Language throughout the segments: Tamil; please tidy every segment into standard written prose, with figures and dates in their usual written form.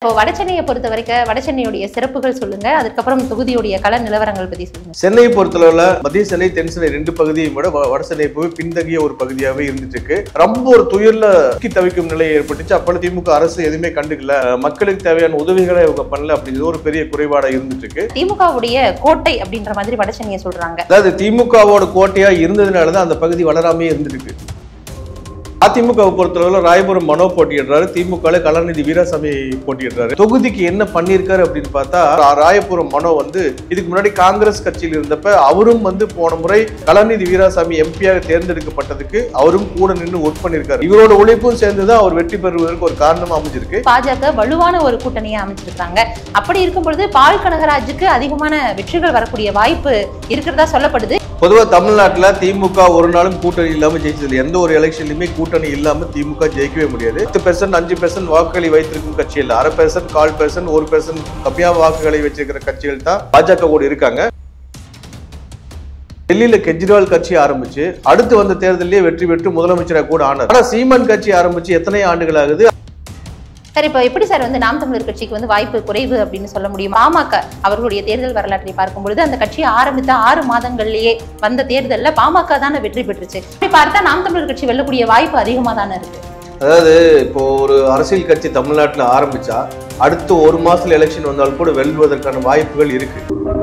இப்போ வடசென்னையை பொறுத்த வரைக்கும் வடசென்னையுடைய சிறப்புகள் சொல்லுங்க, அதுக்கப்புறம் தொகுதியுடைய கள நிலவரங்கள் பத்தி சொல்லுங்க. சென்னையை பொறுத்தளவுல மத்திய சென்னை தென் சென்னை ரெண்டு பகுதியும் விட வடசென்னை போய் பின்தங்கிய ஒரு பகுதியாகவே இருந்துட்டு இருக்கு. ரொம்ப ஒரு துயர்ல தவிக்கும் நிலை ஏற்பட்டுச்சு. அப்ப திமுக அரசு எதுவுமே கண்டுக்கல, மக்களுக்கு தேவையான உதவிகளை இவங்க பண்ணல அப்படிங்கிறது ஒரு பெரிய குறைபாடா இருந்துட்டு இருக்கு. திமுகவுடைய கோட்டை அப்படின்ற மாதிரி வடசென்னையை சொல்றாங்க. அதாவது திமுகவோட கோட்டையா இருந்ததுனாலதான் அந்த பகுதி வளராமே இருந்துட்டு இருக்கு. அதிமுக பொறுத்தளவுல ராயபுரம் மனோ போட்டியிடுறாரு, திமுக கலாநிதி வீராசாமி போட்டியிடுறாரு. தொகுதிக்கு என்ன பண்ணிருக்காரு அப்படின்னு பார்த்தா, ராயபுரம் மனோ இதுக்கு முன்னாடி காங்கிரஸ் கட்சியில் இருந்தப்ப அவரும் போன முறை கலாநிதி வீராசாமி எம்பியாக தேர்ந்தெடுக்கப்பட்டதுக்கு அவரும் கூட நின்று ஒர்க் பண்ணிருக்காரு. இவரோட உழைப்பும் சேர்ந்துதான் அவர் வெற்றி பெறுவதற்கு ஒரு காரணமா அமைஞ்சிருக்கு. பாஜக வலுவான ஒரு கூட்டணியை அமைச்சிருக்காங்க. அப்படி இருக்கும் பொழுது பால் கனகராஜுக்கு அதிகமான வெற்றிகள் வரக்கூடிய வாய்ப்பு இருக்கிறதா சொல்லப்படுது. பொதுவா தமிழ்நாட்டுல திமுக ஒரு நாளும் கூட்டணி இல்லாம ஜெயிச்சது. எந்த ஒரு எலெக்ஷன்லயுமே கூட்டணி இல்லாம திமுக ஜெயிக்கவே முடியாது. 10% 5% வாக்குகளை வைத்திருக்கும் கட்சி இல்ல, 1/2%, 1/4%, 1% கம்மியா வாக்குகளை வச்சிருக்கிற கட்சிகள் தான் பாஜக கூட இருக்காங்க. டெல்லியில கெஜ்ரிவால் கட்சி ஆரம்பிச்சு அடுத்து வந்த தேர்தலிலேயே வெற்றி பெற்று முதலமைச்சராக கூட ஆனார். ஆனா சீமான் கட்சி ஆரம்பிச்சு எத்தனை ஆண்டுகள் ஆகுது? சரி, இப்போ எப்படி சார் நாம் தமிழர் கட்சிக்கு வாய்ப்பு குறைவு அப்படின்னு சொல்ல முடியும்? பாமக அவர்களுடைய தேர்தல் வரலாற்றை பார்க்கும் பொழுது அந்த கட்சி ஆரம்பித்த 6 மாதங்கள்லயே வந்த தேர்தல்ல பாமக தானே வெற்றி பெற்றுச்சு. அப்படி பார்த்தா நாம் தமிழர் கட்சி வெல்லக்கூடிய வாய்ப்பு அதிகமா தானே இருக்கு. அதாவது இப்போ ஒரு அரசியல் கட்சி தமிழ்நாட்டில் ஆரம்பிச்சா அடுத்து 1 மாசத்துல எலெக்ஷன் வந்தாலும் கூட வெல்வதற்கான வாய்ப்புகள் இருக்கு.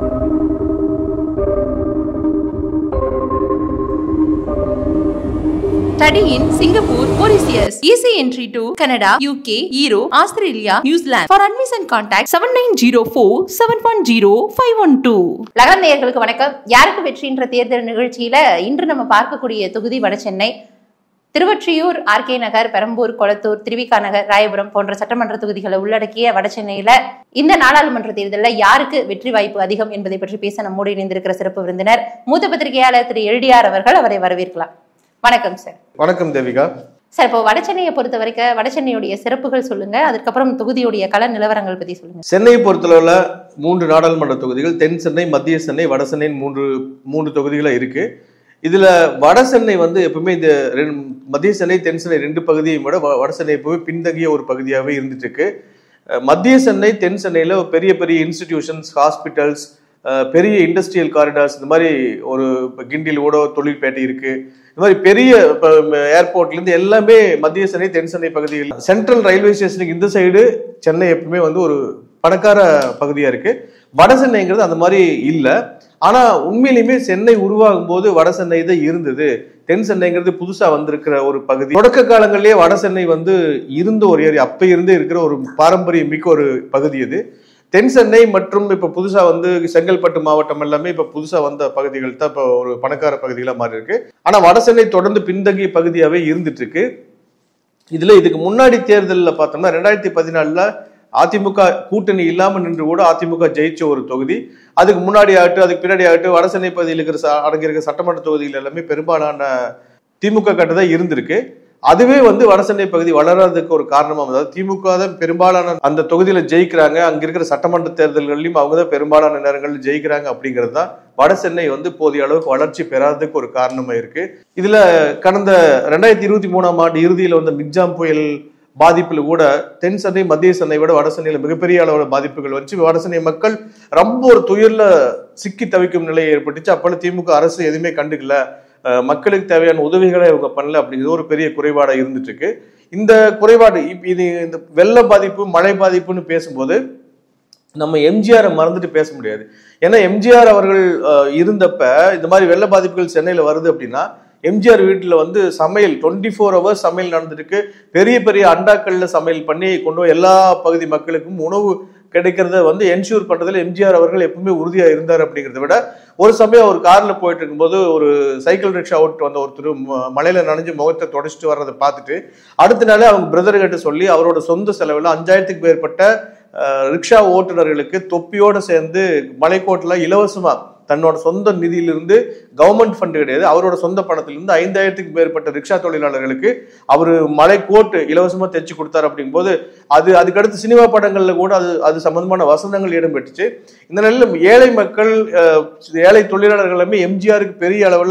Study in Singapore, Mauritius. Easy entry to Canada, UK, Europe, Australia, New Zealand. For admission contact 7904-710-512. லகரம் நேயர்களுக்கு வணக்கம். யாருக்கு வெற்றின்ற தேர்தல் நிகழ்ச்சியில இன்று நம்ம பார்க்கக்கூடிய தொகுதி வடசென்னை. திருவொற்றியூர், ஆர்கே நகர், பெரம்பூர், கொளத்தூர், திருவிக நகர், ராயபுரம் போன்ற சட்டமன்ற தொகுதிகளை உள்ளடக்கிய வடசென்னையில இந்த நாடாளுமன்ற தேர்தலில் யாருக்கு வெற்றி வாய்ப்பு அதிகம் என்பதை பற்றி பேச நம்மோடு இணைந்திருக்கிற சிறப்பு விருந்தினர் மூத்த பத்திரிகையாளர் திரு LDR அவர்கள். அவரை வரவேற்கலாம். வணக்கம் சார். வணக்கம் தேவிகா. சார், இப்போ வடசென்னையை பொறுத்த வரைக்கும் வடசென்னையுடைய சிறப்புகள் சொல்லுங்க, அதுக்கப்புறம் தொகுதியுடைய கள நிலவரங்கள் பத்தி சொல்லுங்க. சென்னையை பொறுத்தளவுல 3 நாடாளுமன்ற தொகுதிகள், தென் சென்னை, மத்திய சென்னை, வடசென்னை மூன்று தொகுதிகளா இருக்கு. இதுல வடசென்னை எப்பவுமே இந்த மத்திய சென்னை தென் சென்னை ரெண்டு பகுதியை விட வடசென்னை எப்பவுமே பின்தங்கிய ஒரு பகுதியாகவே இருந்துட்டு இருக்கு. மத்திய சென்னை தென் சென்னையில பெரிய பெரிய இன்ஸ்டிடியூஷன்ஸ், ஹாஸ்பிட்டல்ஸ், பெரிய இண்டஸ்ட்ரியல் காரிடார்ஸ், இந்த மாதிரி ஒரு கிண்டியில் கூட தொழிற்பேட்டை இருக்கு. இந்த மாதிரி பெரிய ஏர்போர்ட்ல இருந்து எல்லாமே மத்திய சென்னை தென் சென்னை பகுதியில். சென்ட்ரல் ரயில்வே ஸ்டேஷனுக்கு இந்த சைடு சென்னை எப்பவுமே ஒரு பணக்கார பகுதியா இருக்கு. வட சென்னைங்கிறது அந்த மாதிரி இல்லை. ஆனா உண்மையிலுமே சென்னை உருவாகும் போது வட சென்னை தான் இருந்தது. தென் சென்னைங்கிறது புதுசா வந்திருக்கிற ஒரு பகுதி. தொடக்க காலங்களிலேயே வட சென்னை இருந்த ஒரு ஏரியா, அப்ப இருந்தே இருக்கிற ஒரு பாரம்பரியம் மிக்க ஒரு பகுதி அது. தென் சென்னை மற்றும் இப்ப புதுசா செங்கல்பட்டு மாவட்டம் எல்லாமே இப்ப புதுசா வந்த பகுதிகள் தான் இப்ப ஒரு பணக்கார பகுதிகளா மாறி இருக்கு. ஆனா வட சென்னை தொடர்ந்து பின்தங்கிய பகுதியாவே இருந்துட்டு இருக்கு. இதுக்கு முன்னாடி தேர்தலில் பார்த்தோம்னா 2014 அதிமுக கூட்டணி இல்லாம நின்று கூட அதிமுக ஜெயிச்ச ஒரு தொகுதி. அதுக்கு முன்னாடி ஆகட்டும் அதுக்கு பின்னாடி ஆகட்டும் வட சென்னை பகுதியில் இருக்கிற அடங்கியிருக்க சட்டமன்ற தொகுதிகள் எல்லாமே பெரும்பாலான திமுக கட்டுதான் இருந்திருக்கு. அதுவே வடசென்னை பகுதி வளராததுக்கு ஒரு காரணமா, அதாவது திமுக தான் பெரும்பாலான அந்த தொகுதியில ஜெயிக்கிறாங்க, அங்க இருக்கிற சட்டமன்ற தேர்தல்கள்லயும் அவங்க தான் பெரும்பாலான நேரங்களில் ஜெயிக்கிறாங்க அப்படிங்கிறது தான் வடசென்னை போதிய அளவுக்கு வளர்ச்சி பெறாததுக்கு ஒரு காரணமா இருக்கு. இதுல கடந்த 2023ஆம் ஆண்டு இறுதியில மிக்ஜாம் புயல் பாதிப்புல கூட தென் சென்னை மத்திய சென்னை விட வட சென்னையில மிகப்பெரிய அளவோட பாதிப்புகள் வந்துச்சு. வட சென்னை மக்கள் ரொம்ப ஒரு துயர்ல சிக்கி தவிக்கும் நிலை ஏற்பட்டுச்சு. அப்ப திமுக அரசு எதுவுமே கண்டுக்கல, மக்களுக்கு தேவையான உதவிகளை இவங்க பண்ணல அப்படிங்கிறது ஒரு பெரிய குறைபாடா இருந்துட்டு இருக்கு. இந்த குறைபாடு இது இந்த வெள்ள பாதிப்பு மழை பாதிப்புன்னு பேசும்போது நம்ம எம்ஜிஆரை மறந்துட்டு பேச முடியாது. ஏன்னா எம்ஜிஆர் அவர்கள் இருந்தப்ப இந்த மாதிரி வெள்ள பாதிப்புகள் சென்னையில வருது அப்படின்னா எம்ஜிஆர் வீட்டுல சமையல் 24 hours சமையல் நடந்துருக்கு. பெரிய பெரிய அண்டாக்கள்ல சமையல் பண்ணி கொண்டு எல்லா பகுதி மக்களுக்கும் உணவு கிடைக்கிறத என்ஷூர் பண்றதுல எம்ஜிஆர் அவர்கள் எப்பவுமே உறுதியா இருந்தார். அப்படிங்கிறத விட ஒரு சமயம் ஒரு கார்ல போயிட்டு இருக்கும்போது ஒரு சைக்கிள் ரிக்ஷா ஓட்டு வந்த ஒருத்தர் மலையில நனைஞ்சு முகத்தை தொடச்சிட்டு வர்றதை பார்த்துட்டு அடுத்த நாளே அவங்க பிரதர் கிட்ட சொல்லி அவரோட சொந்த செலவுல 5000க்கு மேற்பட்ட ரிக்ஷா ஓட்டுநர்களுக்கு தொப்பியோட சேர்ந்து மலைக்கோட்டில் இலவசமா தன்னோட சொந்த நிதியிலிருந்து, கவர்மெண்ட் ஃபண்ட் கிடையாது, அவரோட சொந்த பணத்திலிருந்து 5000க்கு மேற்பட்ட ரிக்ஷா தொழிலாளர்களுக்கு அவர் மலை கோட்டு இலவசமா தைச்சு கொடுத்தாரு. அப்படிங்கும் போது அதுக்கடுத்து சினிமா படங்கள்ல கூட அது சம்பந்தமான வசனங்கள் இடம்பெற்றுச்சு. இந்த நிலையில ஏழை மக்கள், ஏழை தொழிலாளர்கள் எல்லாமே எம்ஜிஆருக்கு பெரிய அளவுல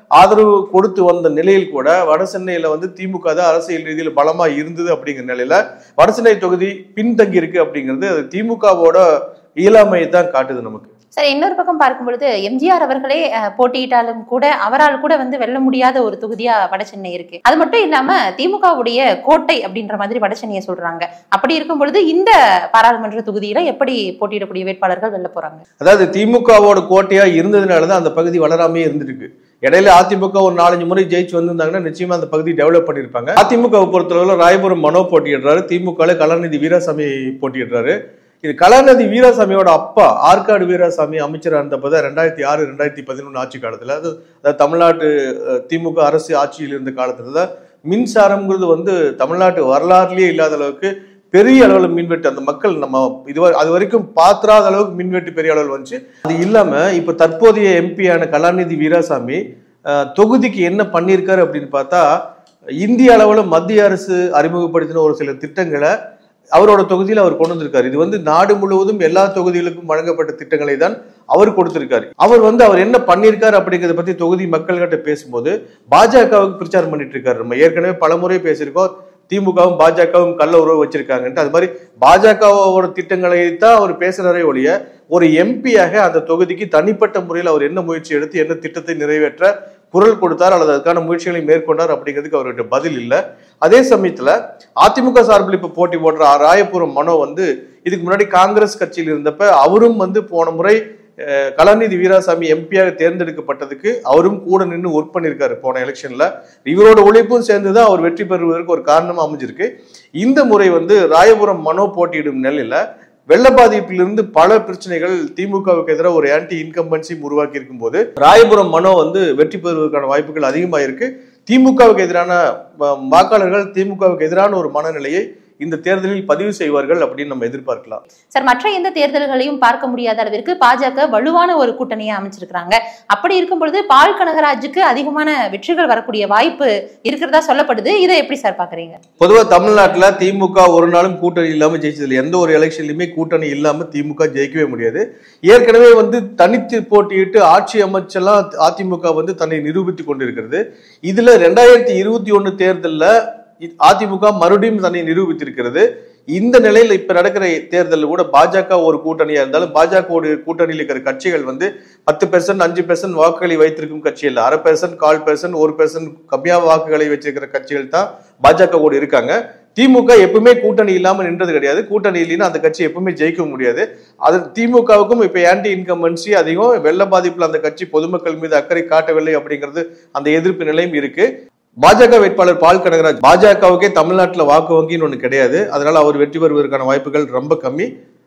ஆதரவு கொடுத்து வந்த நிலையில் கூட வட சென்னையில வந்து திமுக தான் அரசியல் ரீதியில் பலமா இருந்தது அப்படிங்கிற நிலையில வடசென்னை தொகுதி பின்தங்கி இருக்கு அப்படிங்கிறது அது திமுகவோட இயலாமையை தான் காட்டுது நமக்கு. சரி, இன்னொரு பக்கம் பார்க்கும் பொழுது எம்ஜிஆர் அவர்களே போட்டியிட்டாலும் கூட அவரால் கூட வந்து வெல்ல முடியாத ஒரு தொகுதியா வடசென்னை இருக்கு. அது மட்டும் இல்லாம திமுகவுடைய கோட்டை அப்படின்ற மாதிரி வடசென்னையை சொல்றாங்க. அப்படி இருக்கும் பொழுது இந்த பாராளுமன்ற தொகுதியில எப்படி போட்டியிடக்கூடிய வேட்பாளர்கள் வெல்ல போறாங்க? அதாவது திமுகவோட கோட்டையா இருந்ததுனாலதான் அந்த பகுதி வளராமே இருந்திருக்கு. இடையில அதிமுக ஒரு 4-5 முறை ஜெயிச்சு வந்திருந்தாங்கன்னா நிச்சயமா அந்த பகுதி டெவலப் பண்ணிருப்பாங்க. அதிமுக பொறுத்தளவுல ராயபுரம் மனோ போட்டியிடுறாரு, திமுக கலாநிதி வீராசாமி போட்டியிடுறாரு. இது கலாநிதி வீராசாமியோட அப்பா ஆற்காடு வீராசாமி அமைச்சராக இருந்தப்போ 2006-2011 ஆட்சி காலத்துல, அதாவது தமிழ்நாட்டு திமுக அரசு ஆட்சியில் இருந்த காலத்துல தான் மின்சாரம்ங்கிறது வந்து தமிழ்நாட்டு வரலாறுலயே இல்லாத அளவுக்கு பெரிய அளவில் மின்வெட்டு அந்த மக்கள் நம்ம அது வரைக்கும் பாத்திராத அளவுக்கு மின்வெட்டு பெரிய அளவில் வந்துச்சு. அது இல்லாம இப்ப தற்போதைய எம்பியான கலாநிதி வீராசாமி தொகுதிக்கு என்ன பண்ணியிருக்காரு அப்படின்னு பார்த்தா, இந்திய அளவுல மத்திய அரசு அறிமுகப்படுத்தின ஒரு சில திட்டங்களை அவரோட தொகுதியில் அவர் கொண்டு வந்திருக்காரு. இது வந்து நாடு முழுவதும் எல்லா தொகுதிகளுக்கும் வழங்கப்பட்ட திட்டங்களை தான் அவர் கொடுத்திருக்காரு. அவர் என்ன பண்ணியிருக்காரு அப்படிங்கிறத பத்தி தொகுதி மக்கள்கிட்ட பேசும்போது பாஜகவுக்கு பிரச்சாரம் பண்ணிட்டு இருக்காரு. நம்ம ஏற்கனவே பலமுறை பேசியிருக்கோம், திமுகவும் பாஜகவும் கள்ள உறவு வச்சிருக்காங்கன்ட்டு. அது மாதிரி பாஜகவோட திட்டங்களை தான் அவர் பேசுறாரே ஒழிய ஒரு எம்பியாக அந்த தொகுதிக்கு தனிப்பட்ட முறையில் அவர் என்ன முயற்சி எடுத்து என்ன திட்டத்தை நிறைவேற்ற குரல் கொடுத்தார் அல்லது அதுக்கான முயற்சிகளை மேற்கொண்டார் அப்படிங்கிறதுக்கு அவர்கிட்ட பதில் இல்லை. அதே சமயத்துல அதிமுக சார்பில் இப்ப போட்டி போடுற ராயபுரம் மனோ வந்து இதுக்கு முன்னாடி காங்கிரஸ் கட்சியில் இருந்தப்ப அவரும் வந்து போன முறை கலாநிதி வீராசாமி எம்பியாக தேர்ந்தெடுக்கப்பட்டதுக்கு அவரும் கூட நின்று ஒர்க் பண்ணியிருக்காரு போன எலெக்ஷன்ல. இவரோட உழைப்பும் சேர்ந்துதான் அவர் வெற்றி பெறுவதற்கு ஒரு காரணமா அமைஞ்சிருக்கு. இந்த முறை வந்து ராயபுரம் மனோ போட்டியிடும் நிலையில வெள்ள பாதிப்பிலிருந்து பல பிரச்சனைகள் திமுகவுக்கு எதிராக ஒரு ஆன்டி இன்கம்பன்சி உருவாக்கி இருக்கும் போது ராயபுரம் மனோ வந்து வெற்றி பெறுவதற்கான வாய்ப்புகள் அதிகமாக இருக்கு. திமுகவுக்கு எதிரான வாக்காளர்கள் திமுகவுக்கு எதிரான ஒரு மனநிலையை இந்த தேர்தலில் பதிவு செய்வார்கள் அப்படின்னு நம்ம எதிர்பார்க்கலாம். சார், மற்ற எந்த தேர்தல்களையும் பார்க்க முடியாத அளவிற்கு பாஜக வலுவான ஒரு கூட்டணியை அமைச்சிருக்கிறாங்க. அப்படி இருக்கும் பொழுது பால் கனகராஜுக்கு அதிகமான வெற்றிகள் வரக்கூடிய வாய்ப்பு இருக்கிறதா சொல்லப்படுது. இதை எப்படி சார் பாக்குறீங்க? பொதுவா தமிழ்நாட்டுல திமுக ஒரு நாளும் கூட்டணி இல்லாம ஜெயிச்சதில்லை. எந்த ஒரு எலெக்ஷன்லயுமே கூட்டணி இல்லாம திமுக ஜெயிக்கவே முடியாது. ஏற்கனவே வந்து தனித்து போட்டியிட்டு ஆட்சி அமைச்செல்லாம் அதிமுக வந்து தன்னை நிரூபித்துக் கொண்டிருக்கிறது. இதுல 2021 தேர்தல்ல அதிமுக மறுபடியும் தன்னை நிரூபித்திருக்கிறது. இந்த நிலையில் இப்ப நடக்கிற தேர்தலில் கூட பாஜக ஒரு கூட்டணியா இருந்தாலும் பாஜக கூட்டணியில் இருக்கிற கட்சிகள் வந்து 10%, 5% வாக்குகளை வைத்திருக்கும் கட்சி இல்லை. 1/2%, 1/4%, 1% கம்மியா வாக்குகளை வச்சிருக்கிற கட்சிகள் தான் பாஜக கூட இருக்காங்க. திமுக எப்பவுமே கூட்டணி இல்லாம நின்றது கிடையாது. கூட்டணி இல்லைன்னா அந்த கட்சி எப்பவுமே ஜெயிக்க முடியாது. அது திமுகவுக்கும் இப்ப ஆன்டி இன்கம்பன்சி அதிகம். வெள்ள பாதிப்புல அந்த கட்சி பொதுமக்கள் மீது அக்கறை காட்டவில்லை அப்படிங்கிறது அந்த எதிர்ப்பு நிலையும் இருக்கு. பாஜக வேட்பாளர் பால் கனகராஜ் பாஜகவுக்கே தமிழ்நாட்டில் வாக்கு வங்கின்னு ஒண்ணு கிடையாது. அதனால அவர் வெற்றி பெறுவதற்கான வாய்ப்புகள் ரொம்ப கம்மி.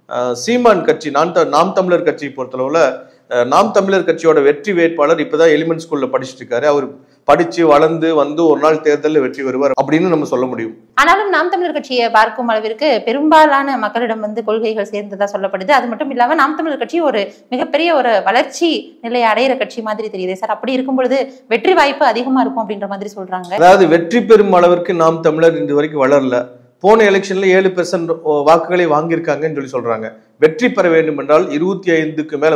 சீமான் கட்சி நாம் தமிழர் கட்சியை பொறுத்தளவுல நாம் தமிழர் கட்சியோட வெற்றி வேட்பாளர் இப்பதான் எலிமெண்ட் ஸ்கூல்ல படிச்சுட்டு இருக்காரு. அவர் படிச்சு வளர்ந்து வந்து ஒரு நாள் தேர்தலில் வெற்றி பெறுவார் அப்படின்னு நம்ம சொல்ல முடியும். ஆனாலும் நாம் தமிழர் கட்சியை பார்க்கும் அளவிற்கு பெரும்பாலான மக்களிடம் வந்து கொள்கைகள் சேர்ந்ததா சொல்லப்படுது. அது மட்டும் இல்லாம நாம் தமிழர் கட்சி ஒரு மிகப்பெரிய ஒரு வளர்ச்சி நிலையை அடையிற கட்சி மாதிரி தெரியுது சார். அப்படி இருக்கும் பொழுது வெற்றி வாய்ப்பு அதிகமா இருக்கும் அப்படின்ற மாதிரி சொல்றாங்க. அதாவது வெற்றி பெறும் அளவிற்கு நாம் தமிழர் இன்று வரைக்கும் வளரல. போன எலெக்ஷன்ல 7% வாக்குகளை வாங்கியிருக்காங்கன்னு சொல்றாங்க. வெற்றி பெற வேண்டும் என்றால் 25க்கு மேல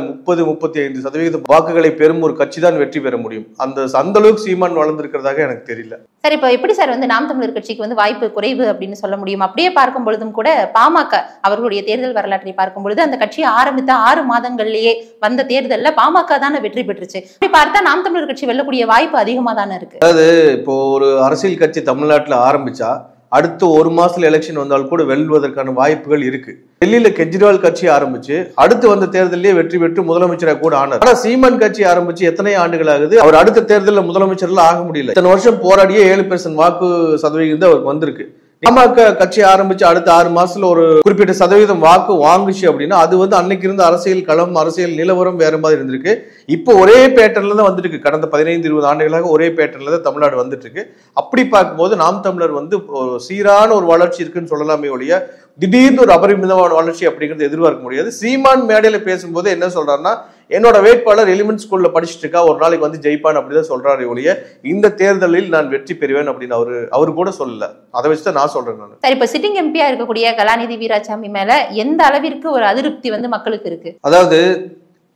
30-35% வாக்குகளை பெறும் ஒரு கட்சி தான் வெற்றி பெற முடியும். அந்த அளவுக்கு சீமான் வளர்ந்திருக்கிறதாக எனக்கு தெரியல. சார், இப்ப எப்படி சார் வந்து நாம் தமிழர் கட்சிக்கு வந்து வாய்ப்பு குறைவு அப்படின்னு சொல்ல முடியும்? அப்படியே பார்க்கும் பொழுதும் கூட பாமக அவர்களுடைய தேர்தல் வரலாற்றை பார்க்கும் பொழுது அந்த கட்சி ஆரம்பித்த 6 மாதங்கள்லயே வந்த தேர்தல்ல பாமக தானே வெற்றி பெற்றுச்சு. அப்படி பார்த்தா நாம் தமிழர் கட்சி வெல்லக்கூடிய வாய்ப்பு அதிகமா தானே இருக்கு. அதாவது இப்போ ஒரு அரசியல் கட்சி தமிழ்நாட்டுல ஆரம்பிச்சா அடுத்த 1 மாசத்துல எலெக்ஷன் வந்தால் கூட வெல்வதற்கான வாய்ப்புகள் இருக்கு. டெல்லியில கெஜ்ரிவால் கட்சி ஆரம்பிச்சு அடுத்து வந்த தேர்தலே வெற்றி பெற்று முதலமைச்சராக கூட ஆனார். ஆனா சீமான் கட்சி ஆரம்பிச்சு எத்தனை ஆண்டுகள் ஆகுது? அவர் அடுத்த தேர்தலில் முதலமைச்சர்லாம் ஆக முடியல. இத்தனை வருஷம் போராடியே 7% வாக்கு சதவீதம் அவருக்கு வந்திருக்கு. பாமக கட்சி ஆரம்பிச்சு அடுத்த 6 மாசத்துல ஒரு குறிப்பிட்ட சதவீதம் வாக்கு வாங்குச்சு அப்படின்னா அது வந்து அன்னைக்கு இருந்த அரசியல் களம் அரசியல் நிலவரம் வேற மாதிரி இருந்திருக்கு. இப்போ ஒரே பேட்டர்ல தான் வந்துட்டு இருக்கு. கடந்த 15-20 ஆண்டுகளாக ஒரே பேட்டர்ல தான் தமிழ்நாடு வந்துட்டு இருக்கு. அப்படி பார்க்கும்போது நாம் தமிழர் வந்து சீரான ஒரு வளர்ச்சி இருக்குன்னு சொல்லலாமே ஒழிய திடீர்னு ஒரு அபரிமிதமான வளர்ச்சி அப்படிங்கிறது எதிர்பார்க்க முடியாது. சீமான் மேடையில பேசும்போது என்ன சொல்றாருன்னா, என்னோட வேட்பாளர் எலிமெண்ட் ஸ்கூல்ல படிச்சுட்டு இருக்கா, ஒரு நாளைக்கு வந்து ஜெயிப்பான் அப்படிதான் சொல்றாரு ஒழிய இந்த தேர்தலில் நான் வெற்றி பெறுவேன் அப்படின்னு அவரு கூட சொல்லல. அதை வச்சுதான் நான் சொல்றேன். நான் சரி, இப்ப சிட்டிங் எம்பியா இருக்கக்கூடிய கலாநிதி வீராசாமி மேல எந்த அளவிற்கு ஒரு அதிருப்தி வந்து மக்களுக்கு இருக்கு? அதாவது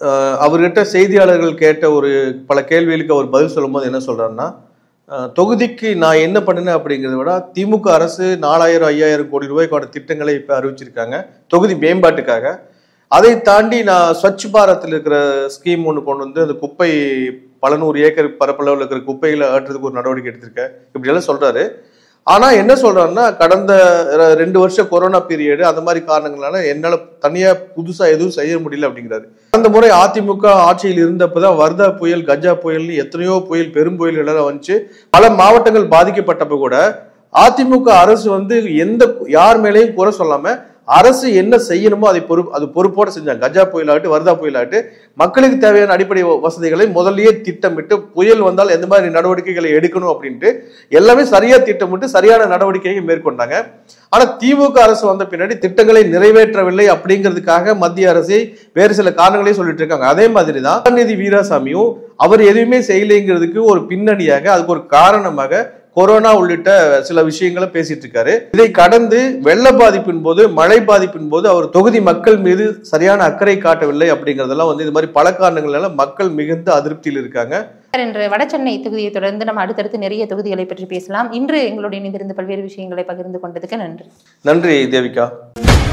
அவர்கிட்ட செய்தியாளர்கள் கேட்ட பல கேள்விகளுக்கு அவர் பதில் சொல்லும் போது என்ன சொல்றாருன்னா, தொகுதிக்கு நான் என்ன பண்ணினேன் அப்படிங்கிறத விட திமுக அரசு 4000-5000 கோடி ரூபாய்க்கான திட்டங்களை இப்ப அறிவிச்சிருக்காங்க தொகுதி மேம்பாட்டுக்காக. அதை தாண்டி நான் ஸ்வச் பாரத்தில் இருக்கிற ஸ்கீம் ஒன்று கொண்டு வந்து அந்த குப்பை பல 100 ஏக்கர் பரப்பளவில் இருக்கிற குப்பைகளை அகற்றுறதுக்கு ஒரு நடவடிக்கை எடுத்திருக்கேன் இப்படி எல்லாம் சொல்றாரு. ஆனா என்ன சொல்றாருன்னா, கடந்த 2 வருஷம் கொரோனா பீரியடு அந்த மாதிரி காரணங்களால என்னால தனியா புதுசா எதுவும் செய்ய முடியல அப்படிங்கிறாரு. அந்த முறை அதிமுக ஆட்சியில் இருந்தப்பதான் வர்தா புயல், கஜா புயல், எத்தனையோ புயல், பெரும் புயல் எல்லாம் வந்துச்சு. பல மாவட்டங்கள் பாதிக்கப்பட்டப்ப கூட அதிமுக அரசு வந்து யார் மேலேயும் குறை சொல்லாம அரசு என்ன செய்யணுமோ அது பொறுப்போட செஞ்சாங்க. கஜா புயலாகட்டும், வர்தா புயலாகட்டும், மக்களுக்கு தேவையான அடிப்படை வசதிகளை முதல்லயே திட்டமிட்டு புயல் வந்தால் எந்த மாதிரி நடவடிக்கைகளை எடுக்கணும் அப்படின்ட்டு எல்லாமே சரியா திட்டமிட்டு சரியான நடவடிக்கையை மேற்கொண்டாங்க. ஆனா திமுக அரசு வந்த பின்னாடி திட்டங்களை நிறைவேற்றவில்லை அப்படிங்கிறதுக்காக மத்திய அரசை வேறு சில காரணங்களையும் சொல்லிட்டு இருக்காங்க. அதே மாதிரிதான் கருணாநிதி வீராசாமியும் அவர் எதுவுமே செய்யலைங்கிறதுக்கு ஒரு பின்னணியாக, அதுக்கு ஒரு காரணமாக கொரோனா உள்ளிட்ட சில விஷயங்களை பேசிட்டு இருக்காரு. இதை கடந்து வெள்ள பாதிப்பின் போது, மழை பாதிப்பின் போது அவர் தொகுதி மக்கள் மீது சரியான அக்கறை காட்டவில்லை அப்படிங்கறதெல்லாம் வந்து இது மாதிரி பல காரணங்களால மக்கள் மிகுந்த அதிருப்தியில் இருக்காங்க. இன்று வடசென்னை தொகுதியை தொடர்ந்து நம்ம அடுத்தடுத்து நிறைய தொகுதிகளை பற்றி பேசலாம். இன்று எங்களுடைய இணைந்திருந்த பல்வேறு விஷயங்களை பகிர்ந்து கொண்டதுக்கு நன்றி. நன்றி தேவிகா.